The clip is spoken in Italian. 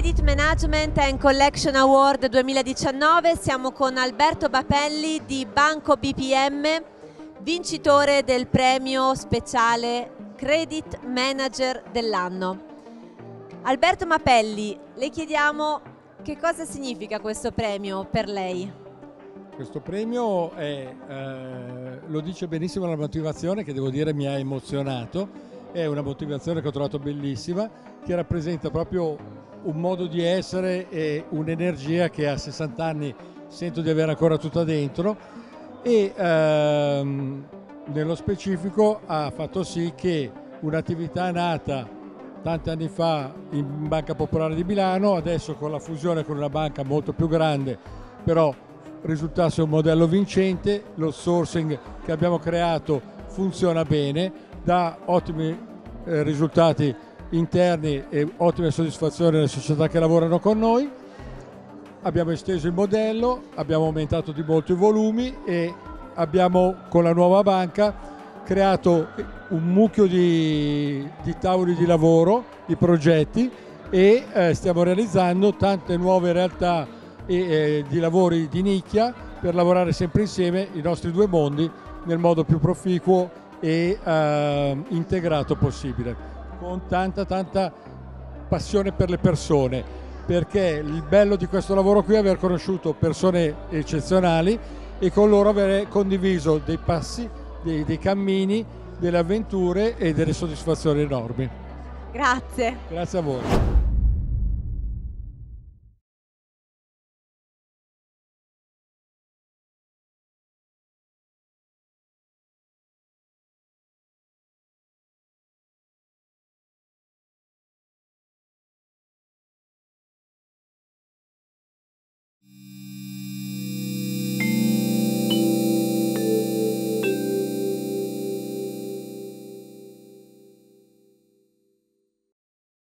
Credit Management and Collection Award 2019, siamo con Alberto Mapelli di Banco BPM, vincitore del premio speciale Credit Manager dell'anno. Alberto Mapelli, le chiediamo che cosa significa questo premio per lei? Questo premio lo dice benissimo la motivazione, che devo dire mi ha emozionato. È una motivazione che ho trovato bellissima, che rappresenta proprio un modo di essere e un'energia che a 60 anni sento di avere ancora tutta dentro, e nello specifico ha fatto sì che un'attività nata tanti anni fa in Banca Popolare di Milano, adesso con la fusione con una banca molto più grande, però risultasse un modello vincente. Lo sourcing che abbiamo creato funziona bene, dà ottimi risultati interni e ottime soddisfazioni alle società che lavorano con noi. Abbiamo esteso il modello, abbiamo aumentato di molto i volumi e abbiamo con la nuova banca creato un mucchio di tavoli di lavoro, di progetti, e stiamo realizzando tante nuove realtà di lavori di nicchia per lavorare sempre insieme i nostri due mondi nel modo più proficuo e integrato possibile, con tanta passione per le persone, perché il bello di questo lavoro qui è aver conosciuto persone eccezionali e con loro aver condiviso dei passi, dei cammini, delle avventure e delle soddisfazioni enormi. Grazie. Grazie a voi.